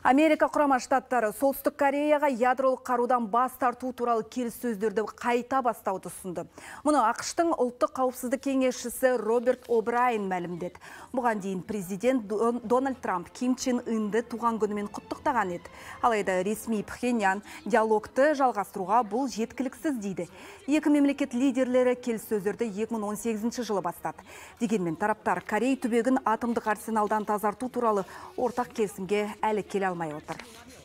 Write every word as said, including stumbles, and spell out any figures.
Америка Құрама Штаттары Солтүстік Кореяға ядролық қарудан бас тарту туралы келіссөздерді қайта бастауды ұсынды. Мұны ақш-тың ұлттық қауіпсіздік кеңесшісі Роберт О'Брайен мәлімдеді. Бұған дейін президент Дональд Трамп Ким Чен Ынды туған күнімен құттықтаған еді. Алайда ресми Пхеньян диалогты жалғастыруға бұл жеткіліксіз дейді. Екі мемлекет лидерлері келіссөздерді екі мың он сегізінші жылы бастады. Дегенмен тараптар Корей түбегін атомдық арсеналдан тазарту туралы ортақ келісімге әлі келе алмай отыр.